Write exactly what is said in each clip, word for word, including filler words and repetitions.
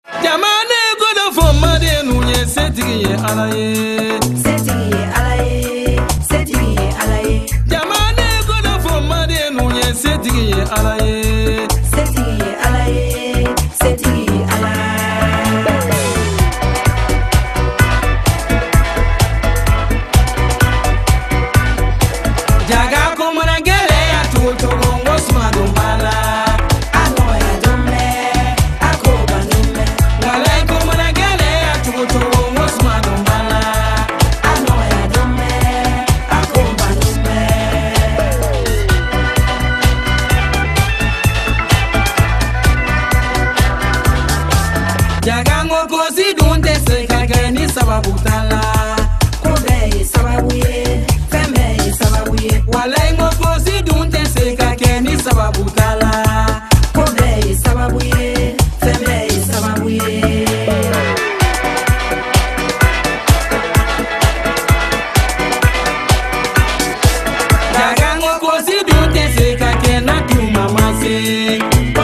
Jamane godo fo made nunye setigi alaye. Setigi alaye. Setigi alaye. Jamane godo fo made nunye setigi alaye. Setigi alaye. Setigi alaye. Jaga kumana gele ya tuto gongo smadu mala. Jagango kosi dunte se kageni sababu tala. Kube sababu ye, feme sababu ye. Walengo kosi dunte se kageni sababu tala. Kube sababu ye, feme sababu ye. Jagango kosi dunte se kagena tuma mase.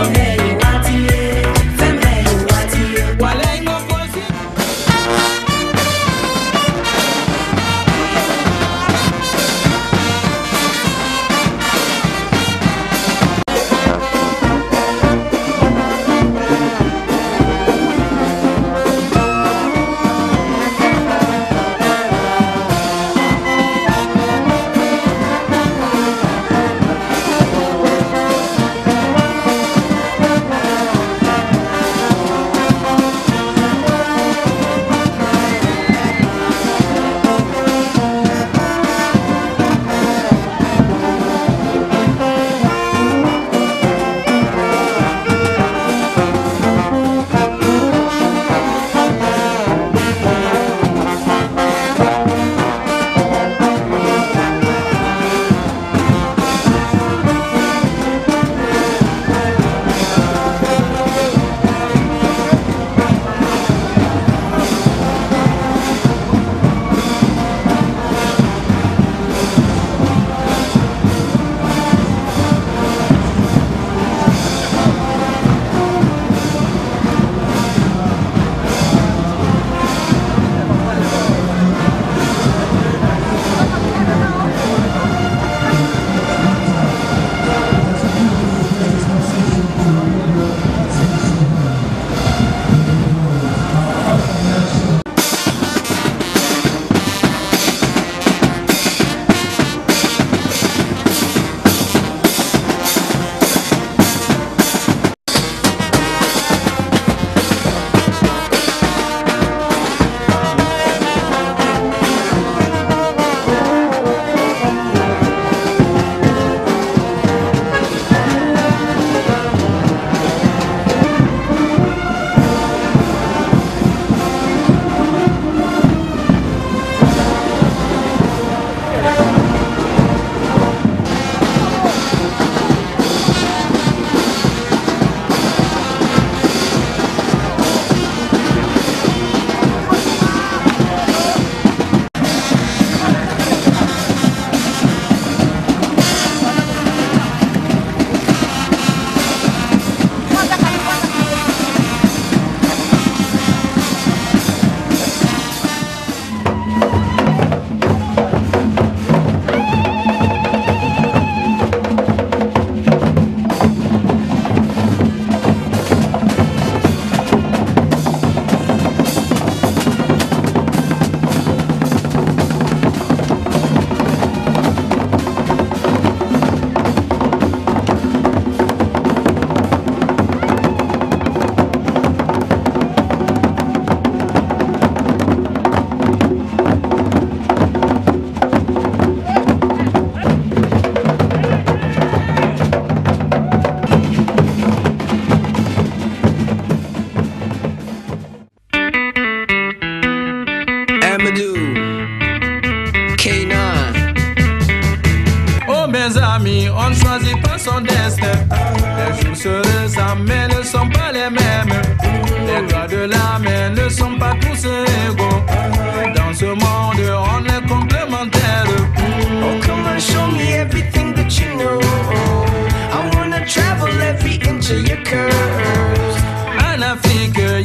On ne choisit pas son destin. Les jours se ressemblent mais ne sont pas les mêmes. Les doigts de la main ne sont pas tous égaux. Dans ce monde, on est complémentaires. Oh, come on, show me everything that you know. I wanna travel every inch of your curves. En Afrique,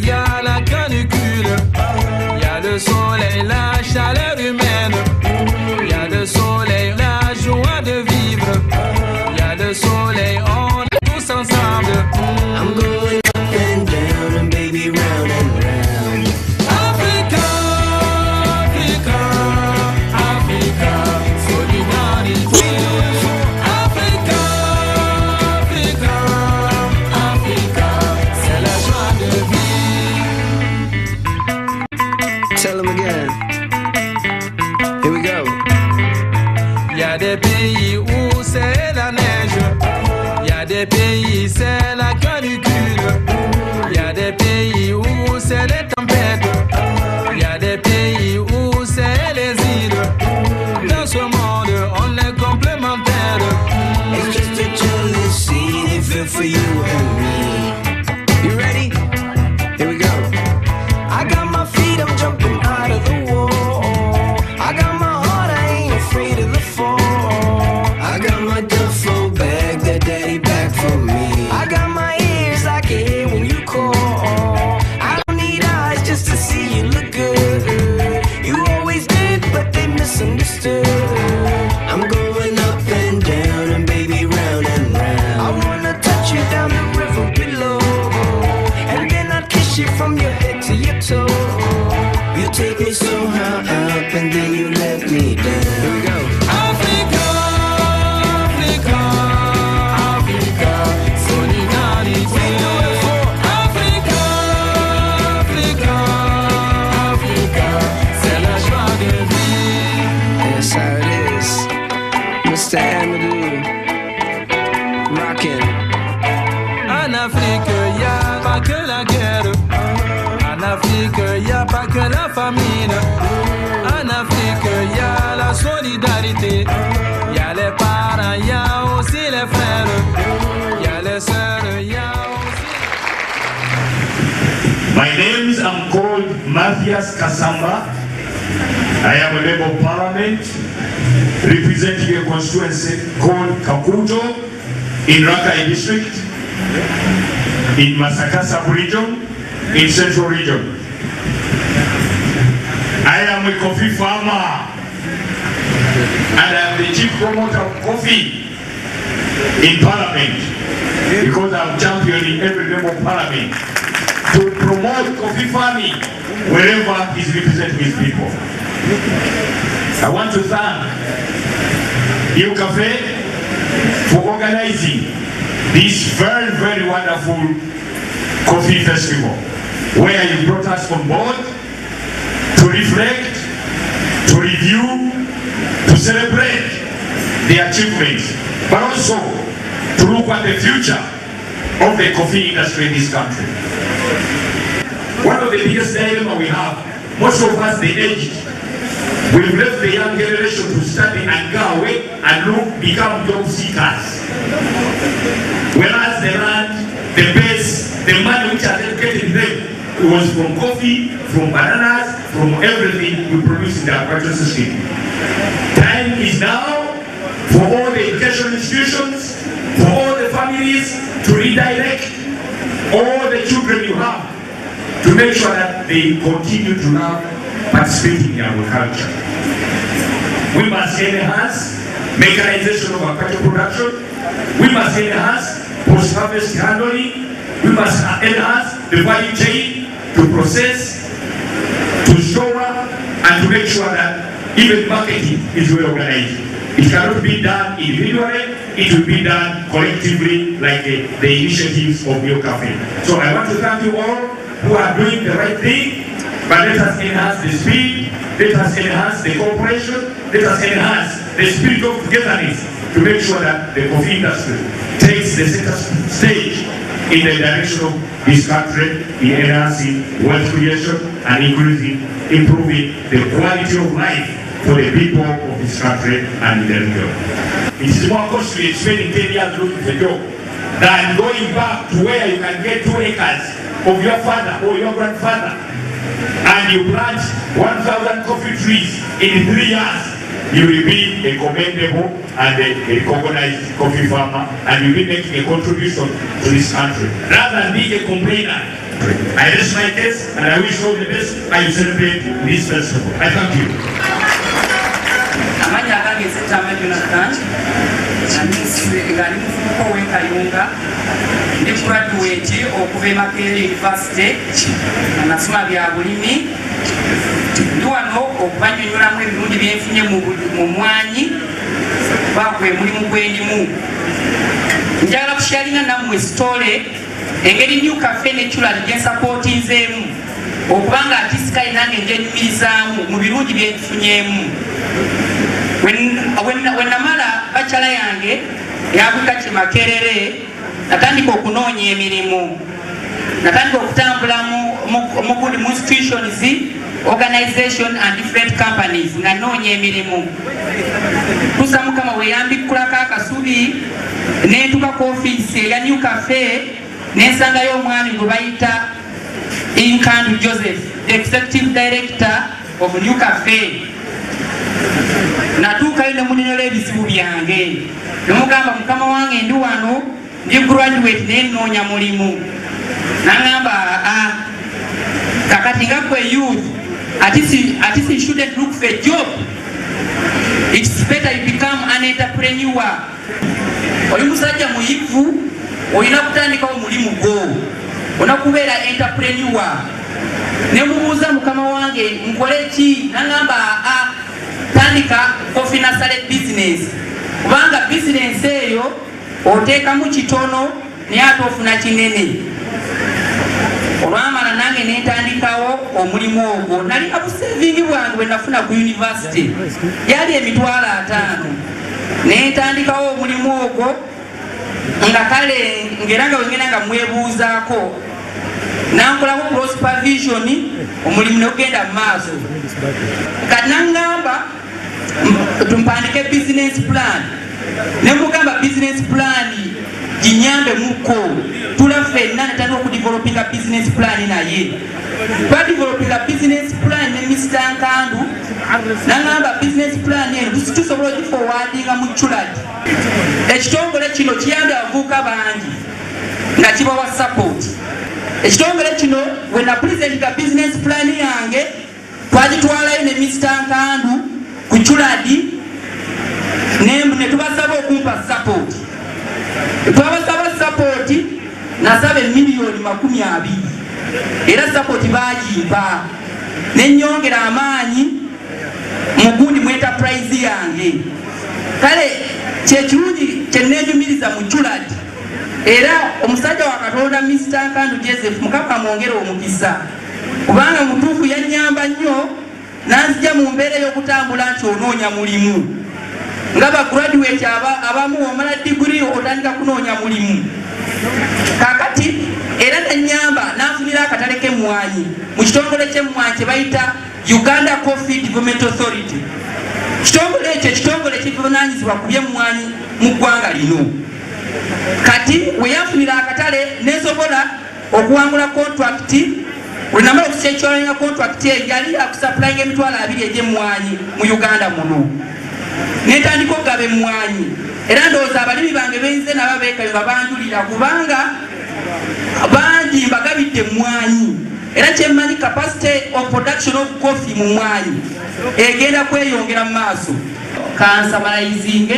y a la canicule. Y a le soleil, la chaleur humaine. Y a le soleil, la joie de vivre. Y a le soleil, on est tous ensemble. I'm going up and down and baby round and round. Africa, Africa, Africa, solidarité. Africa, Africa, Africa, c'est la joie de vivre. Tell them again. Here we go. Y a des pays où c'est la neige. Y a des pays c'est la canicule. Y a des pays où c'est les tempêtes. Y a des pays où c'est les îles. Dans ce monde, on est complémentaires. It's just a jealous scene, it feel for you and me. You ready? Here we go. I got my feet, I'm jumping out of the wall. I got my heart, I ain't afraid of the fall. I got my duffel bag that daddy back for me. I got my ears, I can hear when you call. I don't need eyes just to see you look good. You always did, but they misunderstood. I'm going up and down and baby round and round. I wanna touch you down the river below, and then I'd kiss you from your head to your toe. You take me so high up and then you let me down. Here we go. Africa, Africa, Africa, solidarité. Africa, Africa, Africa, c'est la joie de vivre. That's how it is. Mister Amadou, rockin'. En Afrique, y a pas que la guerre. En Afrique, y a pas que la famine. En Afrique, y a la solidarité. Y a les parents, y a aussi les frères. Y a les sœurs, y a aussi... My name is I'm called Matthias Kasamba. I am a member of parliament representing a constituency called Kakuto in Rakai district, in Masaka sub-region, in Central region. I am a coffee farmer and I am the chief promoter of coffee in parliament because I am championing every member of parliament to promote coffee farming wherever he's representing his people. I want to thank NUCAFE for organizing this very, very wonderful coffee festival where you brought us on board to reflect, to review, to celebrate the achievements, but also to look at the future of the coffee industry in this country. One of the biggest dilemma we have, most of us the aged, we've left the young generation to study and go away and look, become job seekers. Whereas the land, the base, the money which has educated them, it was from coffee, from bananas, from everything we produce in the agricultural system. Time is now for all the education institutions, for all the families to redirect all the children you have to make sure that they continue to now participate in agriculture. We must enhance mechanization of agricultural production. We must enhance post-harvest handling. We must enhance the value chain to process, to store, and to make sure that even marketing is well organized. It cannot be done individually, it will be done collectively like the, the initiatives of NUCAFE. So I want to thank you all who are doing the right thing, but let us enhance the speed, let us enhance the cooperation, let us enhance the spirit of togetherness to make sure that the coffee industry takes the center stage in the direction of this country in enhancing wealth creation and increasing, improving the quality of life for the people of this country and in the region. It is more costly spending ten years looking for a job than going back to where you can get two acres of your father or your grandfather and you plant one thousand coffee trees in three years. You will be a commendable and a, a recognized coffee farmer, and you will be making a contribution to this country. Rather than being a complainer, I rest my case and I wish all the best. I will celebrate this festival. I thank you. Amanya gange Sitama Jonathan, ngali mufuko w'Ekayunga, ndi graduate okuva e Makerere University, nasoma bya bulimi. Ndi wano okubanyonnyola mu ebirungi byenfunye mu mwanyi bagwe mulimu gwendimu. Njagala kusharinga nammwe sitole engeri NUCAFE ne Chulad gye nsapootinzeemu okubanga artistika nange njenyumirizaamu mu birungi byenfunyeemu. When namala bachala yange yabuka ki Makerere, natandika okunoonya emirimu, natandika okutambula mu good institutions, organization and different companies nga noonya emirimu. Tusa Mukama we yambikkulako akasubi nentuka ku ofiisi eya NUCAFE nensangayo omwami gwe bayita Inkandu Joseph, the executive director of NUCAFE. Natuukayo ne munenyola ebizibu byange nemugamba mukama wange ndi wano ndi graduate naye nnoonya mulimu. Nangamba ah, kakati nga gwe youth at least you shouldn't look for a job. It's better you become an entrepreneur. Oli musajja muyivu olina kutandikawo mulimu gwo, olina kubeera entrepreneur. Ne mubuuza mukama wange nkole ki? Nangamba ah, tandika coffee nursery business, kubanga business eyo oteekamu kitono naye ate ofuna kinene. Olwamala nange netandikawo omulimu ogwo. Nali abusevingi bwange bwe nafuna ku university yali emitwalo ataano. Netandikawo omulimu ogwo nga kale ngera nga wengena nga mwebuuzaako nankolako cross supervision omulimu negenda mu maaso. Kati nangamba tumpandike business plan, nemugamba business plan ginyambe muko tula fenna netandika okudevelopinga business plan naye. Twadevelopinga business plan ne Mister Nkandu nangamba business plan eno tusobola ogiforwardinga mu Chulad. Ekitongole kino kiyambye abavubuka bangi nga kibawa support. Ekitongole kino we na presentinga business plan yange twagitwalayo ne Mister Nkandu ku Chulad ne tubasaba okumpa support. Twabasaba support nasaba emiliyoni makumi abiri era support bagimpa nenyongera amaanyi mu gundi mu enterprise yange. Kale kyekirungi kyennenyumiriza mu Chulad era omusajja wa Katonda Mister Nkandu Joseph Mukama amwongere omukisa, kubanga mutuufu yannyamba nnyo nanzija mu mbeera y'okutambula nti onoonya mulimu. Nga ba graduate abamu omala degree otandika kunoonya mulimu. Kakati era nanyamba nanfunira akatale k'emmwanyi mu kitongole ky'emmwanyi kye bayita Uganda Coffee Development Authority. Kitongole ekyo kitongole kivunaanyizibwa ku by'emmwanyi mu ggwanga lino. Kati we yanfunira akatale nesobola okuwangula contract. Bwe namala okusekyolanya contract eyo yali yakusupplyinga emitwalo abiri egy'emmwanyi mu Uganda muno. Netandika okugaba emmwanyi era ndowooza abalimi bange benze nabo beekayunga banjulira kubanga bangi mbagabidde emmwanyi era kyemmanyi capacity of production of coffee mu mmwanyi egenda kweyongera mu maaso. Kansamalayizinge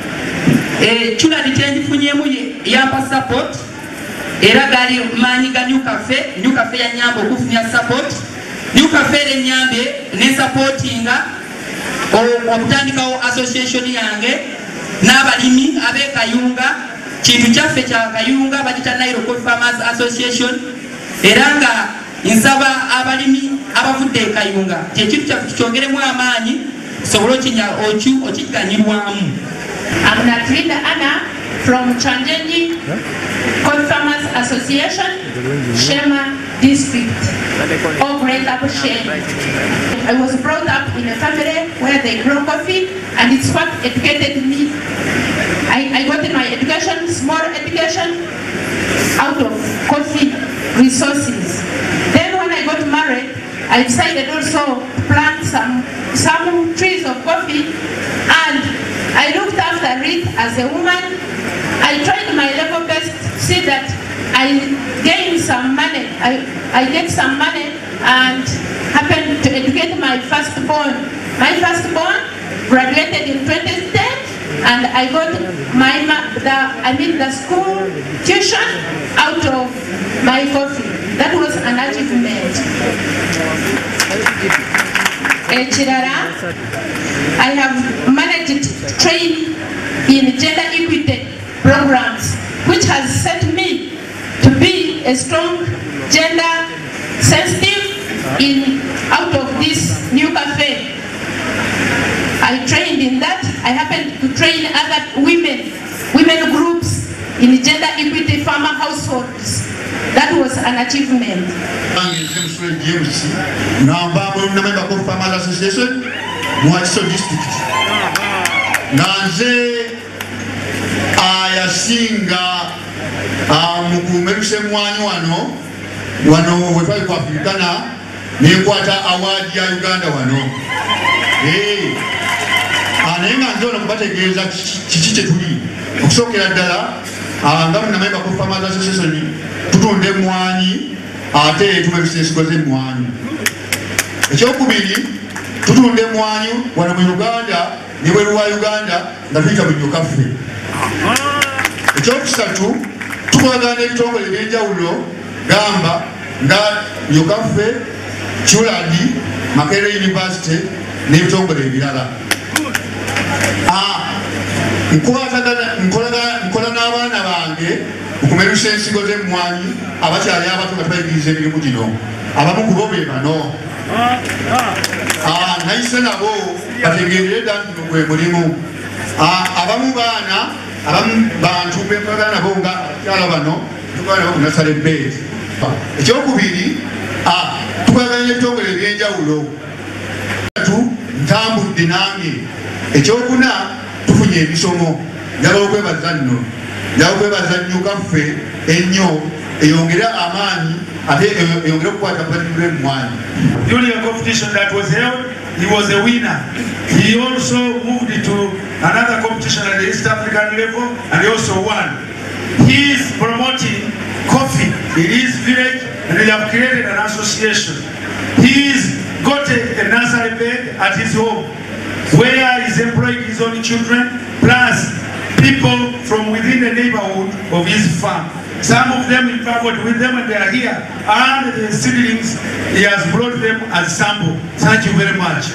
Chulad kyendifunyeemu yampa support era gali maanyi ga NUCAFE. NUCAFE yanyamba okufunira support. NUCAFE era enyambye nesupportinga okutandikawo association yange n'abalimi ab'Ekayunga. Kintu kyaffe kya Kayunga bagita Nairo Coffee Farmers Association era nga nsaba abalimi abavudde Ekayunga kyekintu kyaffe kikyongeremu amaanyi sobolo okiganyirwamu. I'm Natrinda Anna from Chanjenji Coffee Farmers Association, Shema District of Great Abushen. I was brought up in a family where they grow coffee, and it's what educated me. I, I got my education, small education, out of coffee resources. Then when I got married, I decided also to plant some, some trees of coffee, and I looked after it as a woman. I tried my level best to see that I gained some money. I, I get some money and happened to educate my firstborn. My firstborn graduated in twenty ten, and I got my the I mean the school tuition out of my coffee. That was an achievement. Echirara, I have managed to train in gender equity programs, which has set me to be a strong gender sensitive in out of this NUCAFE. I trained in that. I happened to train other women, women groups in gender equity farmer households. That was an achievement. Now, I'm a member of Farmers Association, Mwachiso District. Nanze ayasinga mukumeruse mwanyi wano wano wetwali kwa Afrikana nekwata award ya Uganda wano. Hey. Anenga nzona kubategeeza kiki kye tuli okusokera ddala nga na member of Farmers Association tutunde mwanyi ate tumeruse ensigo z'emmwanyi. Ekyokubiri tutunde mwanyi wano mu Uganda ne bweru wa Uganda nga tuyita mu NUCAFE. Ekyokusatu tukolagana n'ebitongole eby'enjawulo gamba nga NUCAFE, Chuladi, Makerere University n'ebitongole ebirala. Nkola n'abaana bange okumerusa ensigo z'emmwanyi abakyali abato nga tubayigiriza emirimu gino. Abamu ku bo be bano. Nayise nabo bategeerere ddala nti gwe mulimu. Abamu baana, abamu bantu bekolagana nabo nga abakyala bano tukolagana nabo ku nasale bbeeti. Ekyokubiri tukolagana n'ebitongole eby'enjawulo. Ntambudde nange. Ekyokuna tufunye ebisomo. Njagala okwebaza nno. Njagala okwebaza NUCAFE ennyo eyongere amaanyi ate eyongere okukwata kubatibula emmwanyi. During a competition that was held, he was a winner. He also moved to another competition at the East African level and he also won. He is promoting coffee in his village and they have created an association. He has got a, a nursery bed at his home where he's employed his own children plus people from within the neighborhood of his farm. Some of them he traveled with them and they are here. And the seedlings, he has brought them as sample. Thank you very much.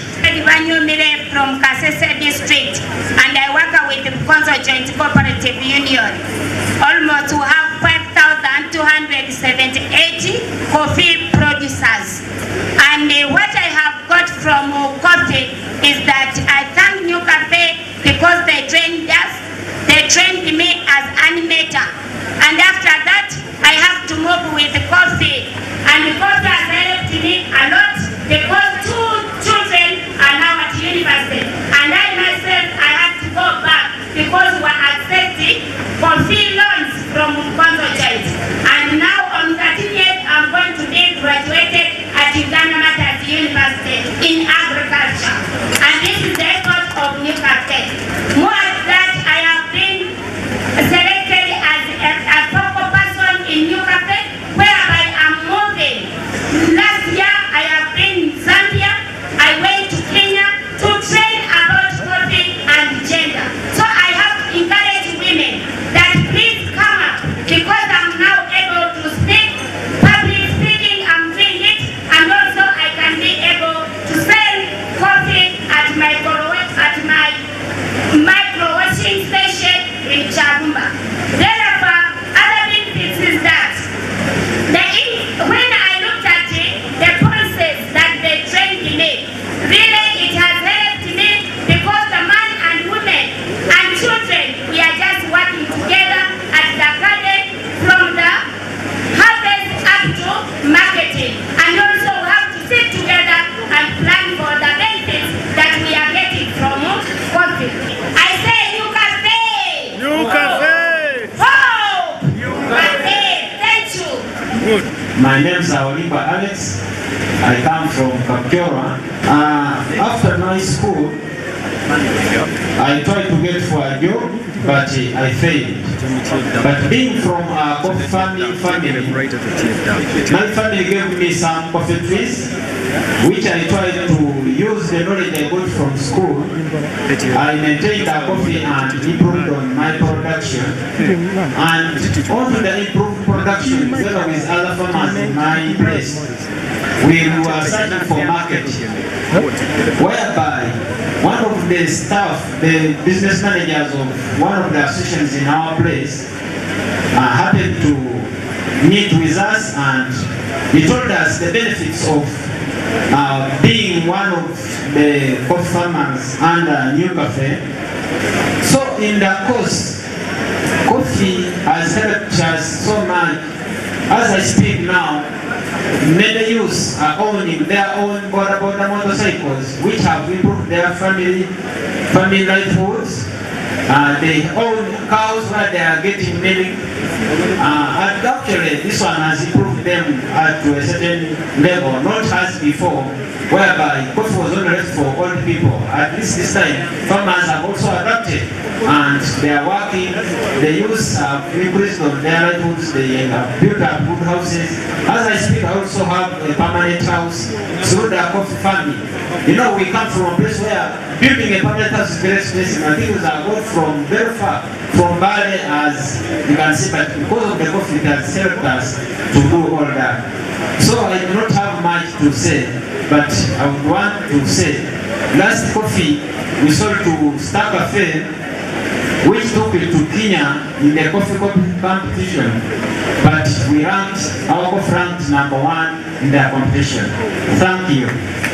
Mire from Kasese district and I work with the Konzo Joint Cooperative Union. Almost we have five thousand two hundred seventy-eight coffee producers. And uh, what I have got from uh, coffee is that I thank NUCAFE because they trained us. They trained me as animator. And after that, I have to move with coffee. And coffee has helped me a lot because two children are now at university. And I myself, I had to go back because we are accepting coffee loans from Konzo Joint. And now on thirtieth, I'm going to be graduated at Uganda University in agriculture. And this is the effort of NUCAFE. More than that, I have been selected as a, a focal person in NUCAFE, whereby I'm moving. Last year, I have been in Zambia. I went to Kenya to train about coffee and gender. So I have encouraged women that please come up because I'm now able to speak. Public speaking, I'm doing it, and also I can be able to sell coffee at my at my micro washing station in Chabumba. Therefore, other benefits is that the, when I looked at it, the process that they trained me, really it has helped me because the man and women and children, we are just working together at the garden from the harvest up to marketing. And also we have to sit together and plan for the benefits that we are getting from coffee. I say NUCAFE! NUCAFE! Oh! NUCAFE! Thank you! Good. My name is Oliver Alex. I come from Kapkora. Uh, after my school, I tried to get for a job, but uh, I failed. But being from a coffee family, family, my family gave me some coffee trees, which I tried to use the knowledge I got from school. I maintained the coffee and improved on my production. And also the improved production together with other farmers in my place, we were searching for market, whereby one of the staff, the business managers of one of the associations in our place, uh, happened to meet with us, and he told us the benefits of uh, being one of the coffee farmers under NUCAFE. So in the course, coffee has helped us so much. As I speak now, many youths are owning their own border border motorcycles, which have improved their family family livelihoods. Uh, they own cows where they are getting milk. Uh, and actually, this one has improved them uh, to a certain level, not as before, whereby coffee was only left for old people. At least this time, farmers have also adapted, and they are working. The youths have increased on their livelihoods. They have built up good houses. As I speak, I also have a permanent house through the coffee family. You know, we come from a place where building a permanent house is very expensive, and things are got from very far, from Bali, as you can see, but because of the coffee, it has helped us to do all that. So I do not have much to say, but I would want to say, last coffee we sold to Star Cafe, which took it to Kenya in the coffee competition, but we ranked, our coffee ranked number one in their competition. Thank you.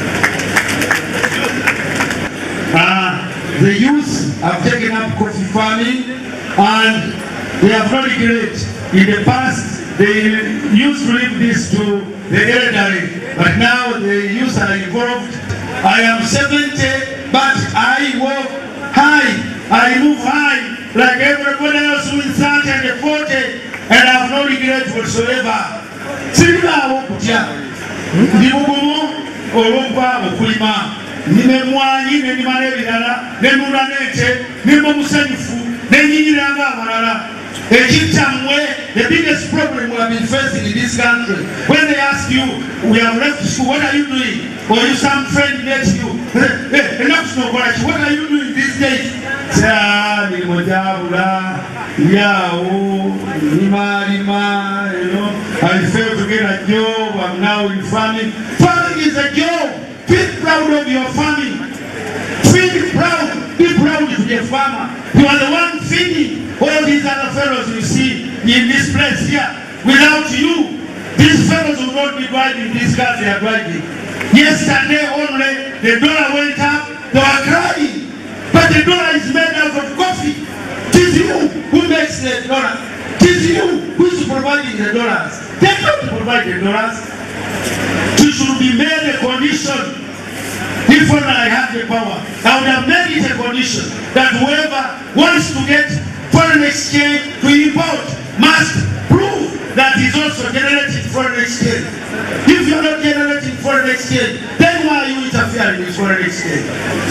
Uh, the youth have taken up coffee farming, and they have not regret. In the past, they used to leave this to the elderly, but now the youth are involved. I am seventy, but I walk high, I move high, like everybody else who is thirty and forty, and I have no regret whatsoever. Sirina wokutia, ndibugumu olumpa okulima. Nime mwanyi ne nimale birala ne nula nete ne musanyufu ne nyinyiranga abalala. Ekitamwe, the biggest problem we have been facing in this country, when they ask you, we have left school, what are you doing? Or you some friend met you, hey, enough snow, what are you doing these days? Ah, ni mojabula, yao, lima, lima, you know, I failed to get a job, I'm now in farming. Farming is a job. Feel proud of your farming. Feel proud. Be proud to be a farmer. You are the one feeding all these other fellows you see in this place here. Without you, these fellows would not be driving these cars they are driving. Yesterday only, the dollar went up. They were crying. But the dollar is made out of coffee. It is you who makes the dollar. It is you who is providing the dollars. They don't provide the dollars. It should be made a condition. If only I had the power, I would have made it a condition that whoever wants to get foreign exchange to import must prove that he's also generating foreign exchange. If you're not generating foreign exchange, then why are you interfering with foreign exchange?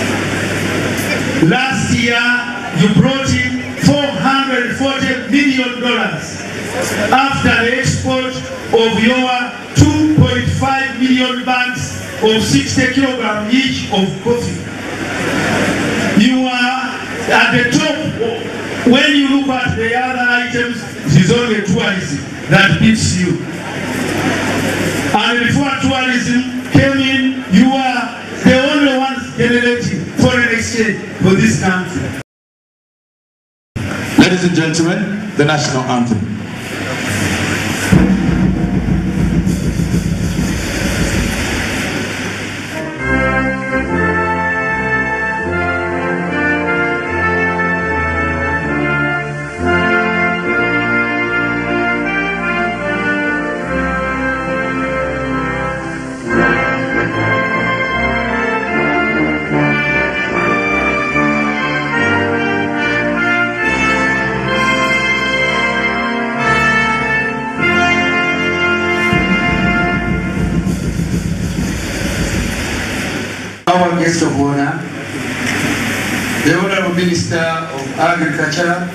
Last year, you brought in four hundred forty million dollars after the export of your two point five million bags of sixty kilograms each of coffee. You are at the top. When you look at the other items, it is only tourism that beats you. And before tourism came in, you are the only ones generating foreign exchange for this country. Ladies and gentlemen, the national anthem. Our guest of honor, the Honorable Minister of Agriculture.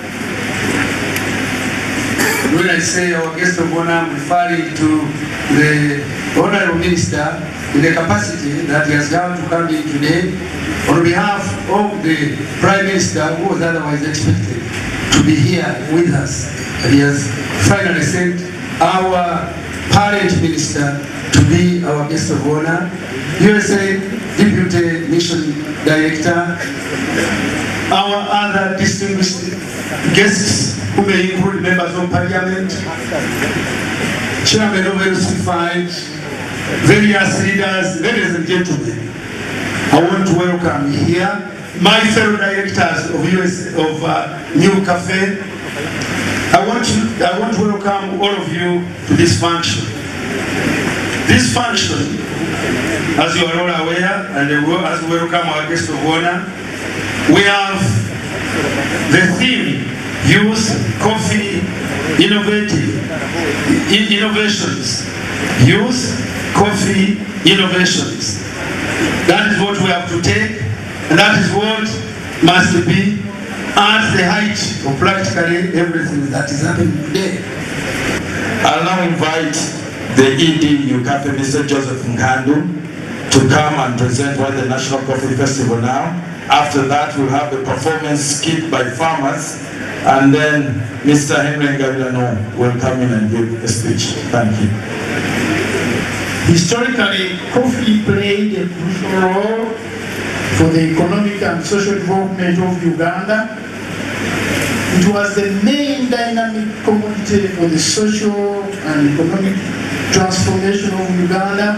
When I say our guest of honor, I'm referring to the Honorable Minister in the capacity that he has come to come in today on behalf of the Prime Minister, who was otherwise expected to be here with us. He has finally sent our parent minister to be our guest of honor, U S A Deputy Mission Director, our other distinguished guests who may include members of Parliament, Chairman of L C five, various leaders, ladies and gentlemen. I want to welcome here my fellow directors of U S of uh, NUCAFE. I want to I want to welcome all of you to this function. This function, as you are all aware, and as we welcome our guest of honor, we have the theme: Youth, Coffee, Innovative in Innovations. Youth, Coffee, Innovations. That is what we have to take, and that is what must be at the height of practically everything that is happening today. I'll now invite the E D NUCAFE, Mister Joseph Nkandu, to come and present what the National Coffee Festival now. After that, we'll have a performance skit by farmers, and then Mister Henry Ngabilano will come in and give a speech. Thank you. Historically, coffee played a crucial role for the economic and social development of Uganda. It was the main dynamic commodity for the social and economic transformation of Uganda.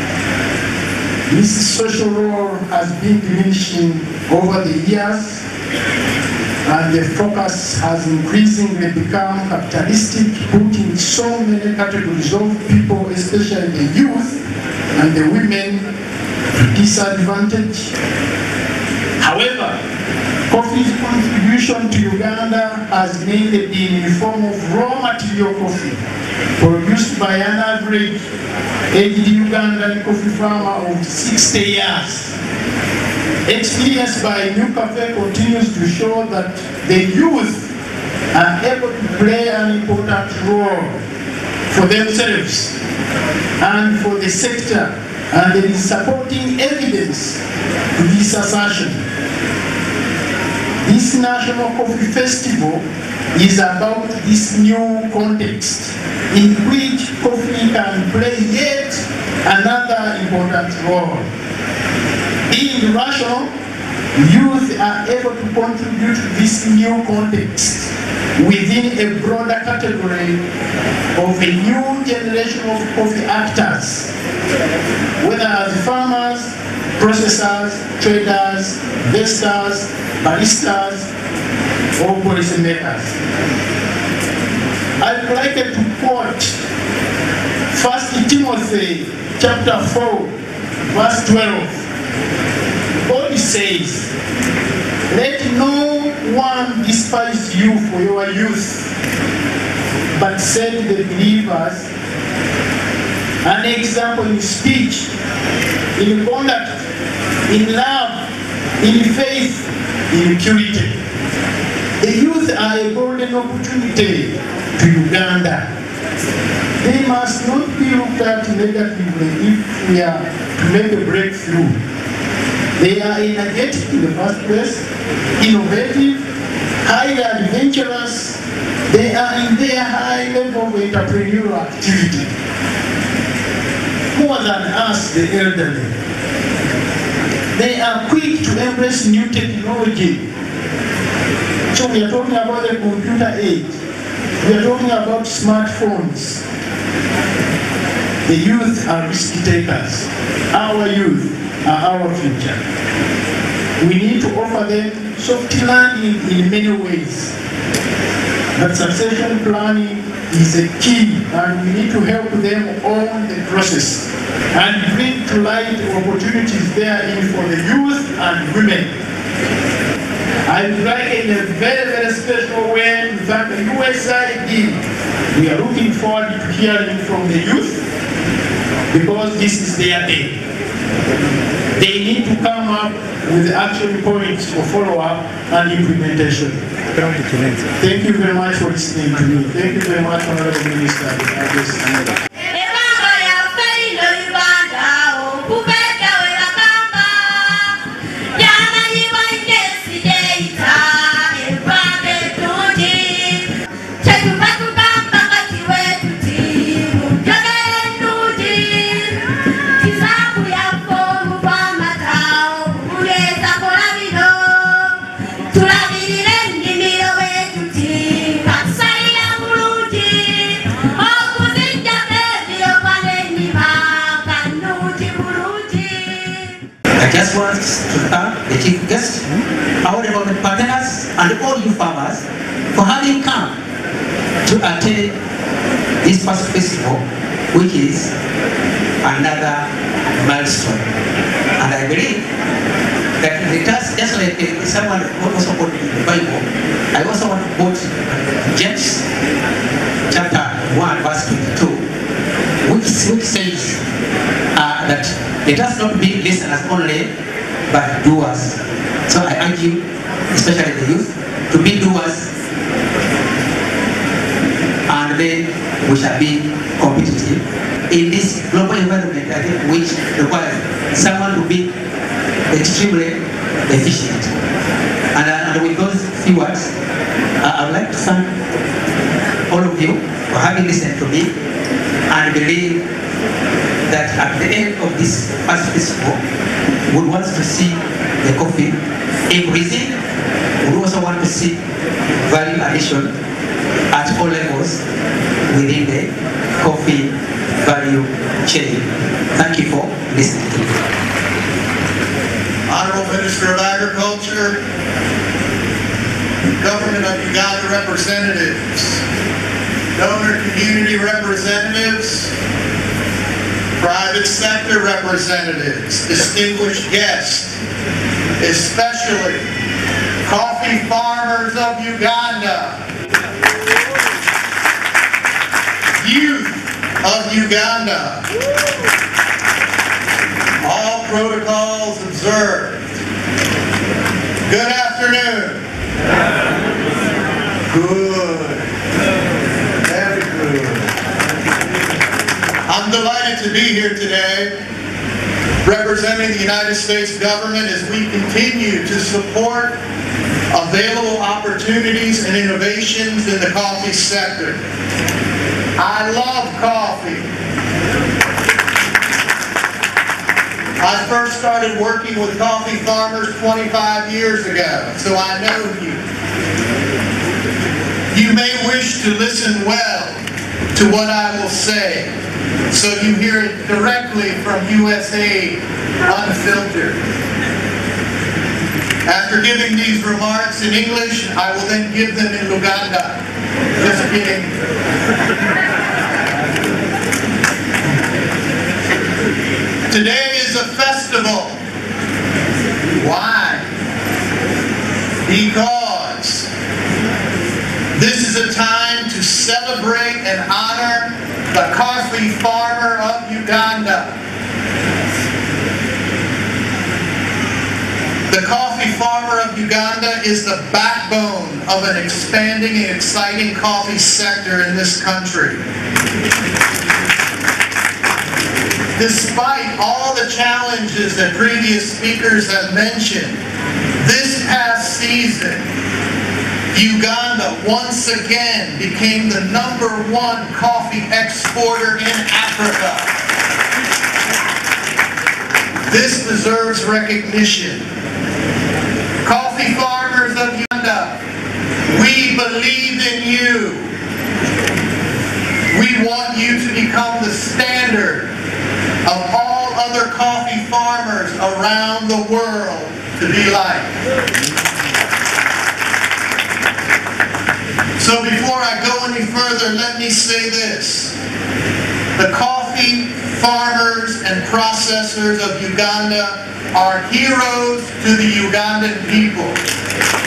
This social role has been diminishing over the years, and the focus has increasingly become capitalistic, putting so many categories of people, especially the youth and the women, to disadvantage. However, coffee's contribution to Uganda has mainly been in the form of raw material coffee, produced by an average aged Ugandan coffee farmer of sixty years. Experience by NUCAFE continues to show that the youth are able to play an important role for themselves and for the sector, and there is supporting evidence to this assertion. This National Coffee Festival is about this new context in which coffee can play yet another important role. Being rational, youth are able to contribute to this new context within a broader category of a new generation of coffee actors, whether as farmers, processors, traders, investors, baristas, or policymakers. I'd like to quote First Timothy chapter four, verse twelve. God says, "Let no one despise you for your youth, but set the believers an example in speech, in conduct, in love, in faith, in purity." The youth are a golden opportunity to Uganda. They must not be looked at negatively if we are to make a breakthrough. They are energetic in the first place, innovative, highly adventurous. They are in their high level of entrepreneurial activity. More than us, the elderly. They are quick to embrace new technology. So we are talking about the computer age. We are talking about smartphones. The youth are risk takers. Our youth are our future. We need to offer them soft learning in many ways. But succession planning is a key, and we need to help them own the process and bring to light opportunities therein for the youth and women. I'd like in a very, very special way to thank the U S A I D. We are looking forward to hearing from the youth, because this is their day. they need to come up with action points for follow-up and implementation. Thank you very much for listening to me. Thank you very much, Honorable Minister. I guess I just want to thank the chief guest, our development partners, and all you farmers for having come to attend this first festival, which is another milestone. And I believe that the task, just like someone also quoted in the Bible, I also want to quote James chapter one, verse twenty-two, which, which says uh, that let us not be listeners only, but doers. So I urge you, especially the youth, to be doers, and then we shall be competitive in this global environment, I think, which requires someone to be extremely efficient. And, uh, and with those few words, uh, I would like to thank all of you for having listened to me, and believe that at the end of this first festival, we want to see the coffee increasing. We also want to see value addition at all levels within the coffee value chain. Thank you for listening to me. Honorable Minister of Agriculture, Government of Uganda representatives, donor community representatives, private sector representatives, distinguished guests, especially coffee farmers of Uganda, youth of Uganda, all protocols observed. Good afternoon. Good. Very good. I'm delighted to be here today representing the United States government as we continue to support available opportunities and innovations in the coffee sector. I love coffee. I first started working with coffee farmers twenty-five years ago, so I know you. You may wish to listen well to what I will say, so you hear it directly from U S A Unfiltered. After giving these remarks in English, I will then give them in Uganda. Just kidding. Today is a festival. Why? Because this is a time to celebrate and honor the coffee farmer of Uganda. The coffee farmer of Uganda is the backbone of an expanding and exciting coffee sector in this country. Despite all the challenges that previous speakers have mentioned, this past season, Uganda once again became the number one coffee exporter in Africa. This deserves recognition. Coffee farmers of Uganda, we believe in you. We want you to become the standard of all other coffee farmers around the world to be like. So before I go any further, let me say this. The coffee farmers and processors of Uganda are heroes to the Ugandan people.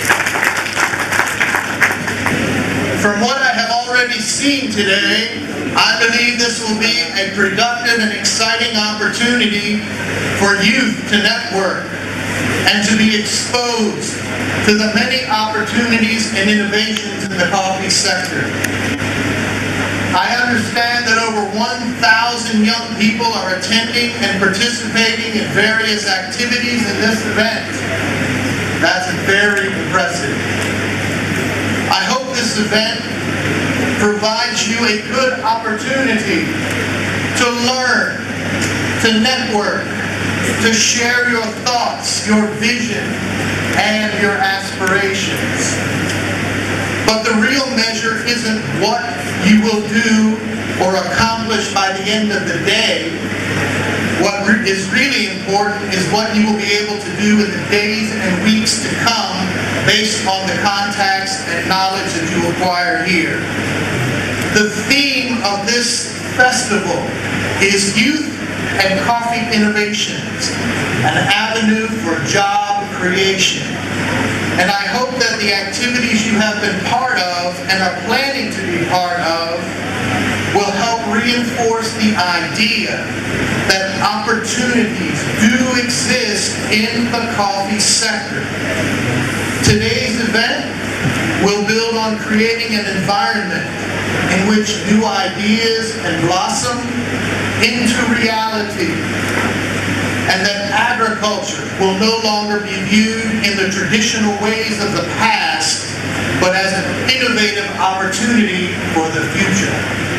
From what I have already seen today, I believe this will be a productive and exciting opportunity for youth to network and to be exposed to the many opportunities and innovations in the coffee sector. I understand that over one thousand young people are attending and participating in various activities in this event. That's very impressive. I hope this event provides you a good opportunity to learn, to network, to share your thoughts, your vision, and your aspirations. But the real measure isn't what you will do or accomplish by the end of the day. What re- is really important is what you will be able to do in the days and weeks to come based on the contacts and knowledge that you acquire here. The theme of this festival is Youth and Coffee Innovations, an avenue for job creation. And I hope that the activities you have been part of and are planning to be part of will help reinforce the idea that opportunities do exist in the coffee sector. Today's event will build on creating an environment in which new ideas can blossom into reality, and that agriculture will no longer be viewed in the traditional ways of the past, but as an innovative opportunity for the future.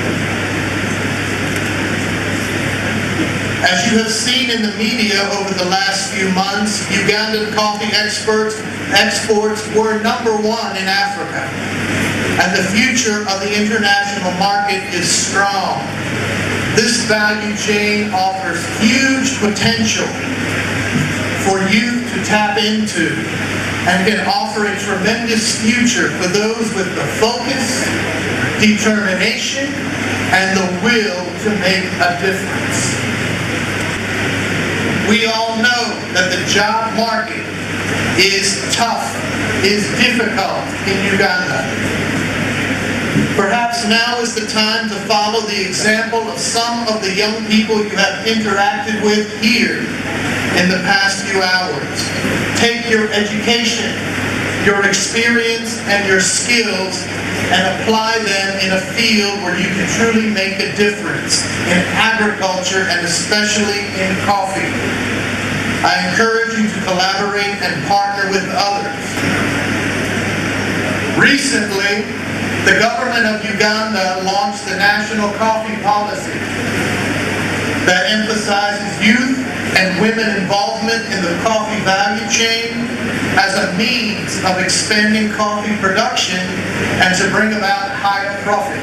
As you have seen in the media over the last few months, Ugandan coffee exports, exports were number one in Africa, and the future of the international market is strong. This value chain offers huge potential for youth to tap into and can offer a tremendous future for those with the focus, determination, and the will to make a difference. We all know that the job market is tough, is difficult in Uganda. Perhaps now is the time to follow the example of some of the young people you have interacted with here in the past few hours. Take your education, your experience, and your skills and apply them in a field where you can truly make a difference, in agriculture and especially in coffee. I encourage you to collaborate and partner with others. Recently, the government of Uganda launched the National Coffee Policy that emphasizes youth and women involvement in the coffee value chain as a means of expanding coffee production and to bring about higher profit.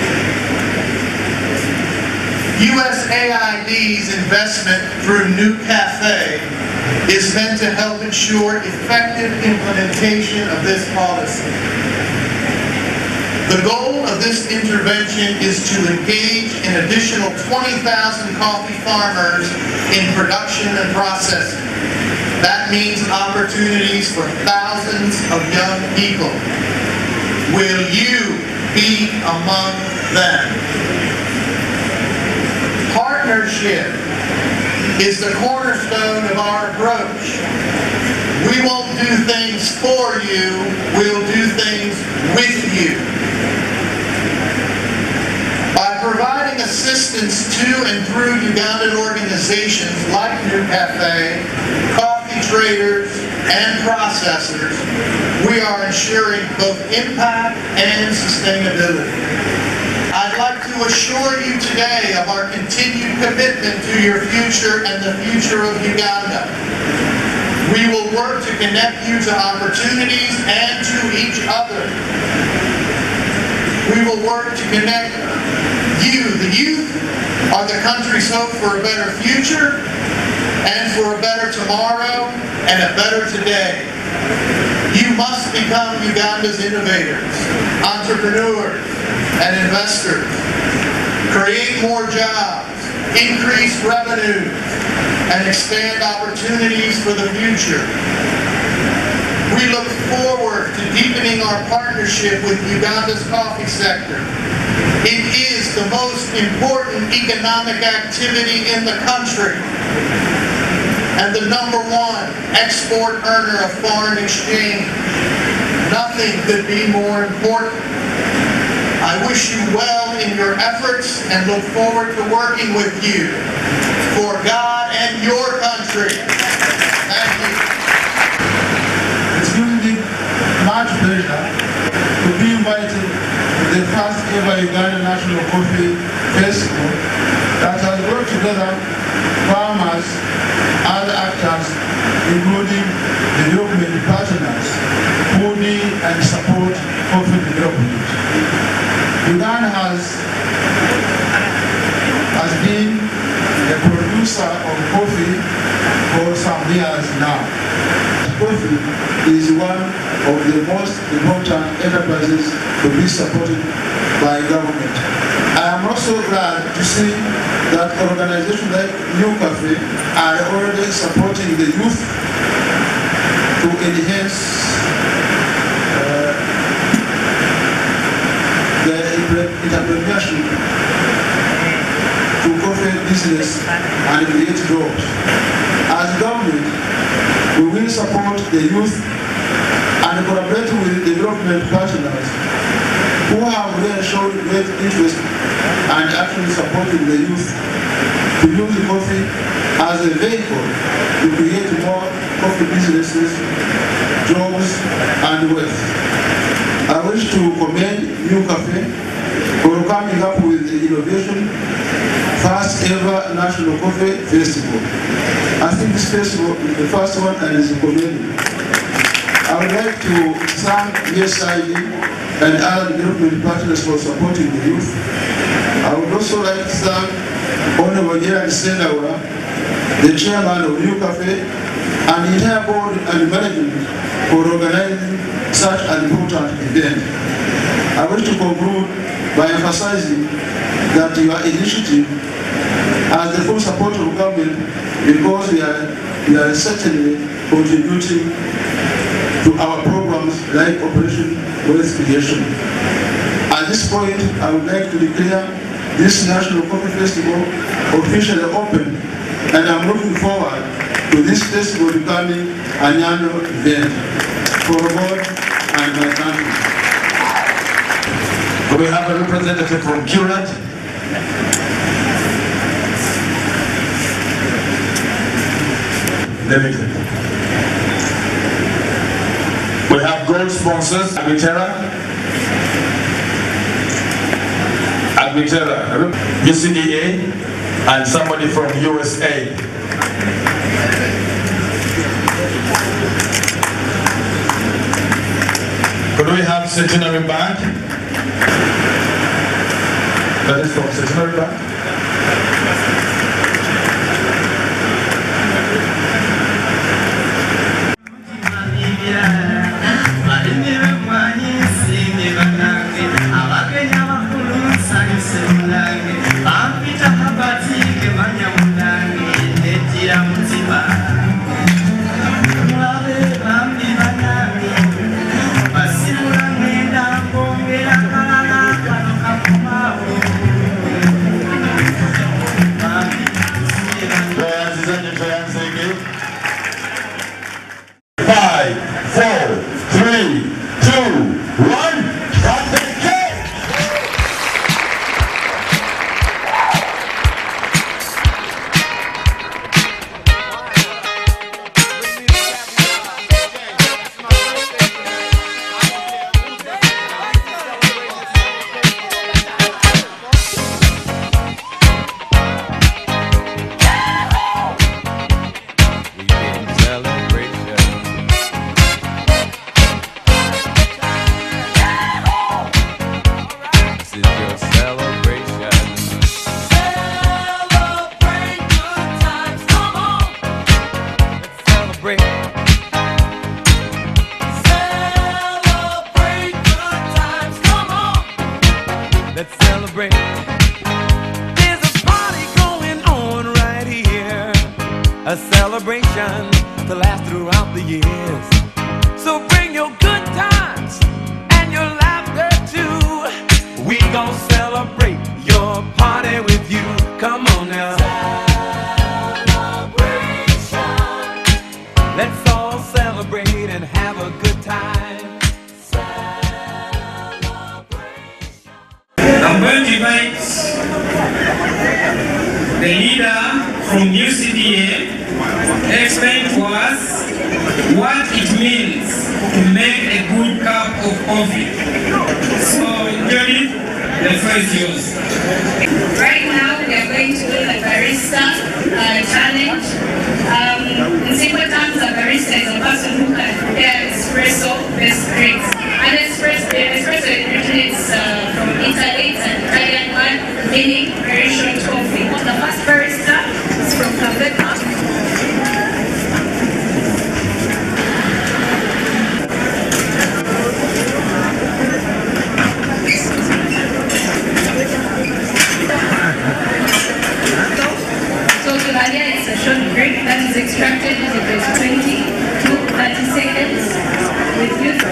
U S A I D's investment through NUCAFE is meant to help ensure effective implementation of this policy. The goal of this intervention is to engage an additional twenty thousand coffee farmers in production and processing. That means opportunities for thousands of young people. Will you be among them? Partnership is the cornerstone of our approach. We won't do things for you, we'll do things with you. By providing assistance to and through Ugandan organizations like NUCAFE, coffee traders, and processors, we are ensuring both impact and sustainability. I'd like to assure you today of our continued commitment to your future and the future of Uganda. We will work to connect you to opportunities and to each other. We will work to connect you. The youth are the country's hope for a better future and for a better tomorrow and a better today. You must become Uganda's innovators, entrepreneurs, and investors. Create more jobs, increase revenues, and expand opportunities for the future. We look forward to deepening our partnership with Uganda's coffee sector It is the most important economic activity in the country and the number one export earner of foreign exchange. Nothing could be more important. I wish you well in your efforts and look forward to working with you for God and your country. Thank you. It's given me much pleasure to be invited to the first ever Uganda National Coffee Festival that has brought together farmers, other actors, including development partners, who need and support coffee development. Uganda has, has been a producer of coffee for some years now. Coffee is one of the most important enterprises to be supported by government. I am also glad to see that organizations like NUCAFE are already supporting the youth to enhance uh, the entrepreneurship to coffee business and create jobs. As government, we will support the youth and collaborate with development partners who have really shown great interest and actually supporting the youth to use coffee as a vehicle to create more coffee businesses, jobs, and wealth. I wish to commend NUCAFE for coming up with the innovation first ever National Coffee Festival. I think this festival is the first one and is commended. I would like to thank U S I D and other development partners for supporting the youth. I would also like to thank Honorable Gerard Sendawa, the chairman of NUCAFE, and the entire board and management for organizing such an important event. I wish to conclude by emphasizing that your initiative has the full support of government because we are, we are certainly contributing to our programs like Operation Wealth Creation. At this point, I would like to declare this National Coffee Festival officially open, and I'm looking forward to this festival becoming an annual event for God and my country. Do we have a representative from Curate? Limited. We have gold sponsors, Agritera, Agritera, U C D A, and somebody from U S A. Could we have Centenary Bank? That is from Centenary Bank. Five, four, three, two, one, start the game! Let's celebrate. There's a party going on right here, a celebration to last throughout the years. So bring your good times and your laughter too. We gon' celebrate your party with you. Come on now. Celebration. Let's all celebrate and have a good time. Celebration. I'm going to invite the leader from U C D A explain to us what it means to make a good cup of coffee. So, Jody, the floor is yours. Right now, we are going to do the barista uh, challenge. Um, in simple terms, a barista is a person who can prepare espresso-based drinks. And espresso, espresso originates uh, from Italy. It's an Italian word meaning very short coffee. The first barista is from Quebec. So Tulalia is a short drink that is extracted in about twenty to thirty seconds with youth.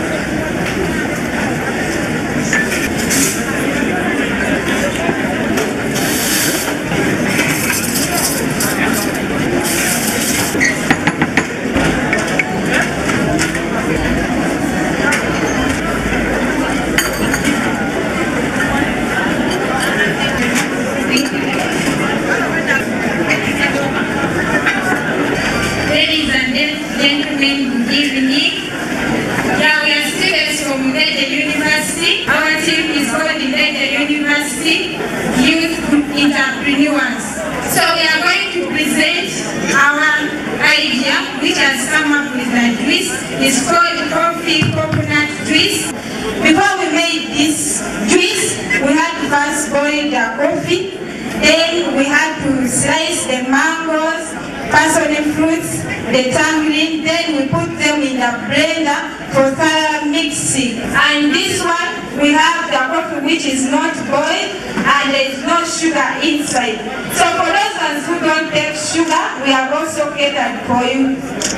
Ladies and gentlemen, good evening. Yeah, we are students from Uganda University. Our team is called Uganda University Youth Entrepreneurs. So we are going to present our idea, which has come up with a twist. It's called coffee coconut twist. Before we made this twist, we had to first boil the coffee. Then we had to slice the mangoes, passion fruits, the tangerine, then we put them in the blender for thorough mixing. And this one, we have the coffee which is not boiled and there is no sugar inside. So for those ones who don't take sugar, we have also catered for you.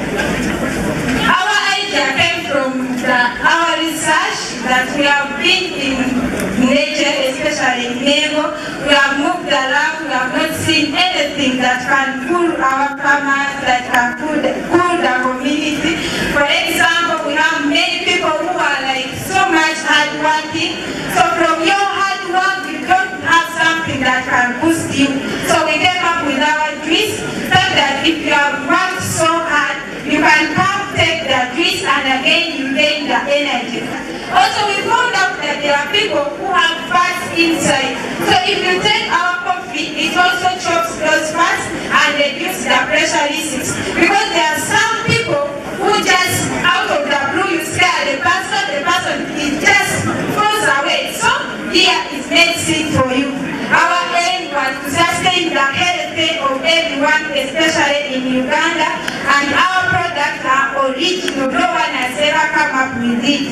Our idea came from the, our research that we have been in nature, especially in Nego. We have moved around, we have not seen anything that can cool our farmers, that can cool the, cool the community. For example, we have many people who are like so much hard working. So from your hard work, you don't have something that can boost you. So we came up with our twist, so that if you have worked so hard, you can come take the twist and again you gain the energy. Also, we found out that there are people who have fats inside. So if you take our coffee, it also chops those fats and reduces the pressure risks. Because there are some people who just, out of the blue, you scare the person, the person, it just goes away. So here is medicine for you. Our aim was to sustain the health of everyone, especially in Uganda, and our products are original. No one has ever come up with it.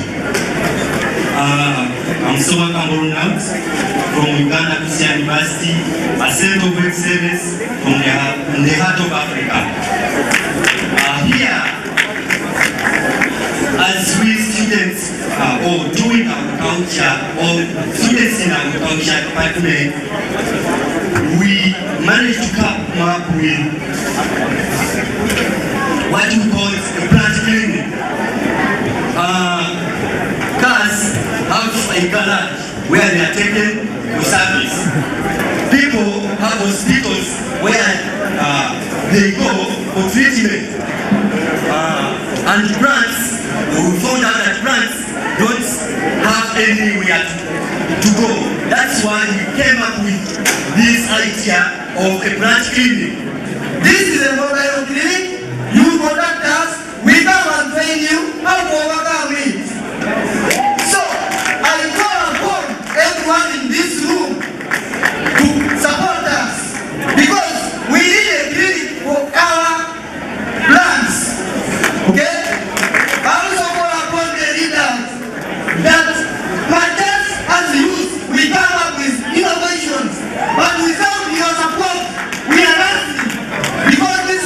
Uh, I'm Soba Kamboruna from Uganda Christian University, a center of excellence from the, from the heart of Africa. Uh, here, as we students uh, or doing agriculture or students in agriculture department, we managed to come up with what we call a plant clinic. Uh, cars have a garage where they are taken for service. People have hospitals where uh, they go for treatment. Uh, and plants, we found out that plants don't have anywhere to, to go. That's why we came up with this idea of a plant clinic. This is a mobile clinic. You contact us, we come and train you how to overcome it. So, I call upon everyone in this room to support us because we need a clinic for our plants. Okay? I also call upon the leaders that matters as youth, we come up with innovations, but without your support, we are nothing because this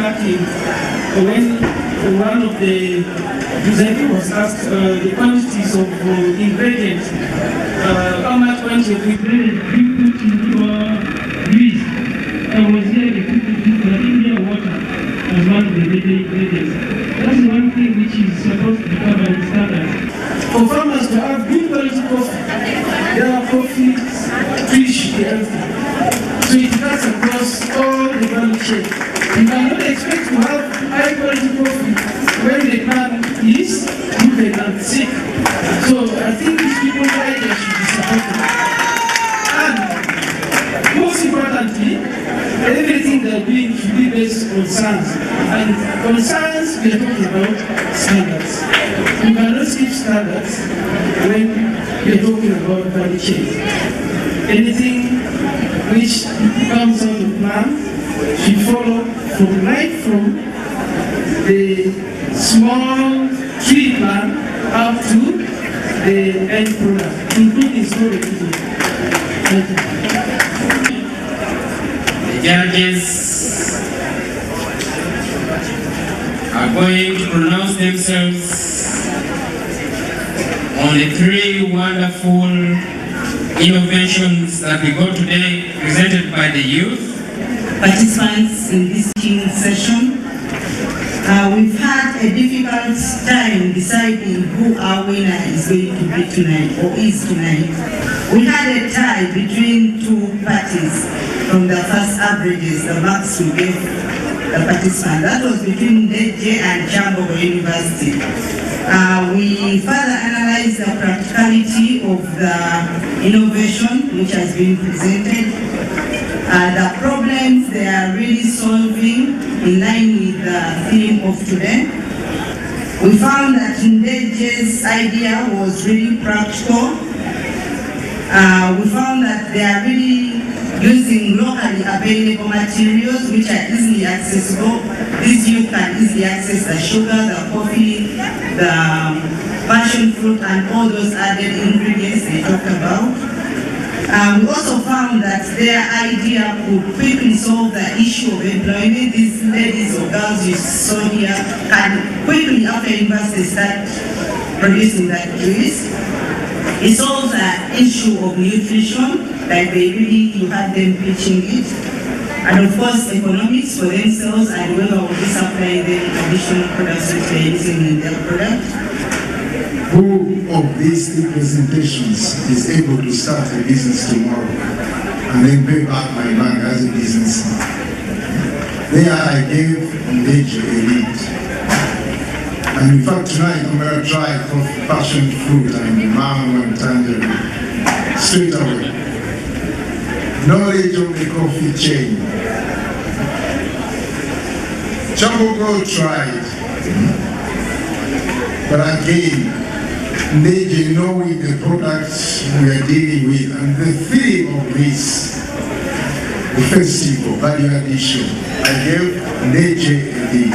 lucky when one of the presenters was asked uh, the quantities of uh, ingredients, uh, how much quantity of ingredients you put into your grease. I was here, the people put India water as one of the major ingredients. That's one thing which is supposed to be covered in standards. For farmers to have good quality coffee, their coffee trees should be healthy. So it cuts across all the value chain. You cannot expect to have high quality coffee when the plant is moving and sick. So I think these people's ideas should be supported. And most importantly, everything they're doing should be based on science. And on science, we are talking about standards. You cannot skip standards when we are talking about value chain. Anything which comes out of plant should follow from right from the small tree plant up to the end product, including storage. Thank you. The judges are going to pronounce themselves on the three wonderful innovations that we got today presented by the youth. Participants in this teaching session. Uh, we've had a difficult time deciding who our winner is going to be tonight, or is tonight. We had a tie between two parties from the first averages, the marks we gave the participants. That was between D J and Jambo University. Uh, we further analyzed the practicality of the innovation which has been presented. Uh, the problems they are really solving in line with the theme of today. We found that Ndeje's idea was really practical. Uh, we found that they are really using locally available materials which are easily accessible. These youth can easily access the sugar, the coffee, the passion fruit, and all those added ingredients they talked about. Um, we also found that their idea could quickly solve the issue of employment. These ladies or girls you saw here can quickly, after university, start producing that juice. It solves the issue of nutrition, like they really, you had them pitching it. And of course, economics for themselves and whoever will be supplying them additional products which they're using in their product. Who of these three presentations is able to start a business tomorrow and then pay back my bank as a businessman? There I gave Ndeje a lead. And in fact tonight I'm going to try coffee, passion fruit and mango and tangerine straight away. Knowledge of the coffee chain. Chambogo tried, but again, Ndeje knowing the products we are dealing with and the theme of this, the festival, value addition, I gave Ndeje a lead.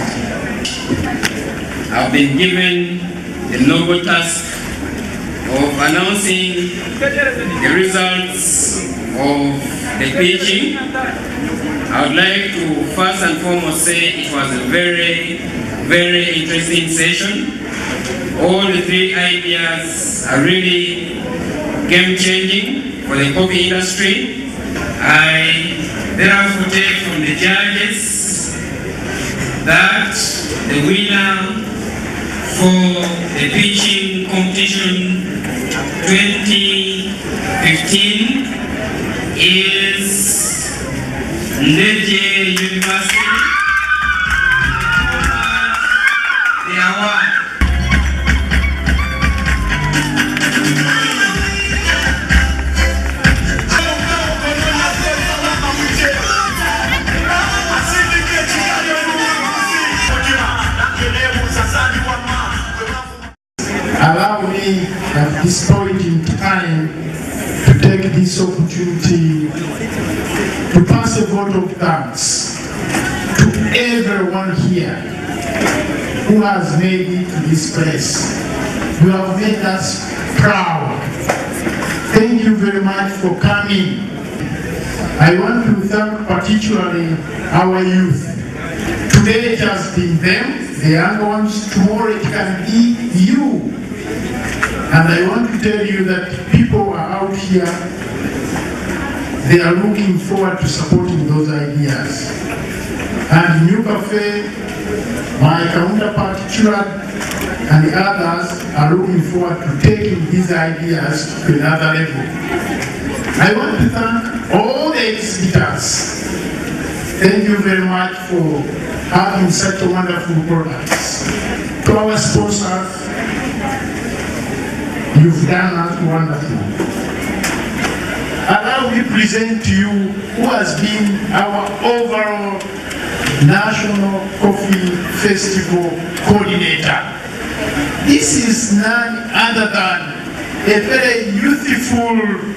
I've been given the noble task of announcing the results of the pitching. I would like to first and foremost say it was a very, very interesting session. All the three ideas are really game-changing for the coffee industry. I therefore take from the judges that the winner for the pitching competition twenty fifteen is Ndeje University. The award. Allow me at this point in time to take this opportunity to pass a vote of thanks to everyone here who has made it to this place. You have made us proud. Thank you very much for coming. I want to thank particularly our youth. Today it has been them, the younger ones. Tomorrow it can be you. And I want to tell you that people are out here, they are looking forward to supporting those ideas. And NUCAFE, my counterpart, Churad, and the others are looking forward to taking these ideas to another level. I want to thank all the exhibitors. Thank you very much for having such a wonderful products. To our sponsors, you've done us wonderful. Allow me to present to you who has been our overall National Coffee Festival coordinator. This is none other than a very youthful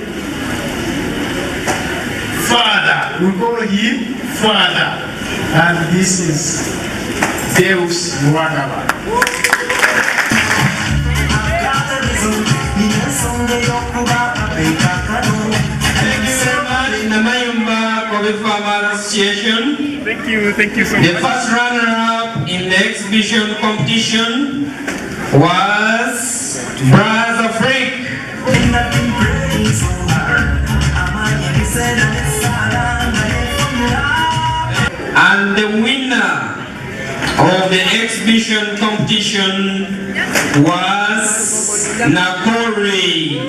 father. We call him father. And this is Deus Luagaba. Association. Thank you, thank you so much. The first runner-up in the exhibition competition was Brother Freak. And the winner of the exhibition competition was Nakori.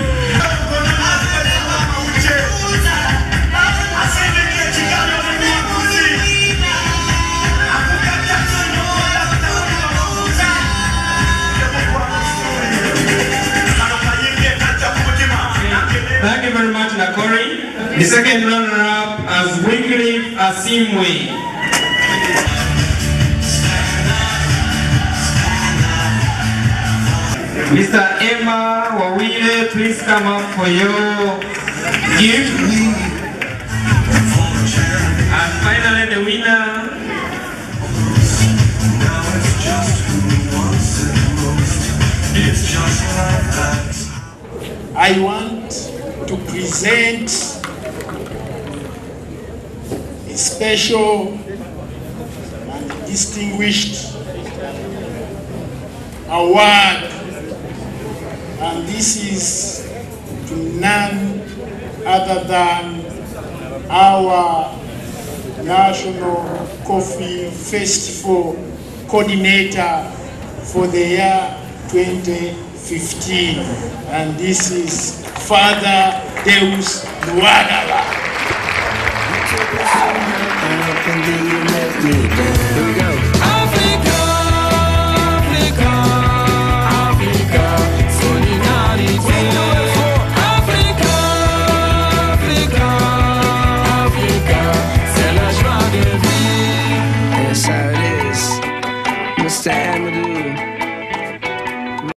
Thank you very much, Nakori. The second runner-up as Wycliffe Asimwe. Mister Emma Wawile, please come up for your gift. And finally, the winner. I want to present a special and distinguished award, and this is to none other than our National Coffee Festival coordinator for the year twenty fifteen, and this is Father Deus Luagaba. Here we go.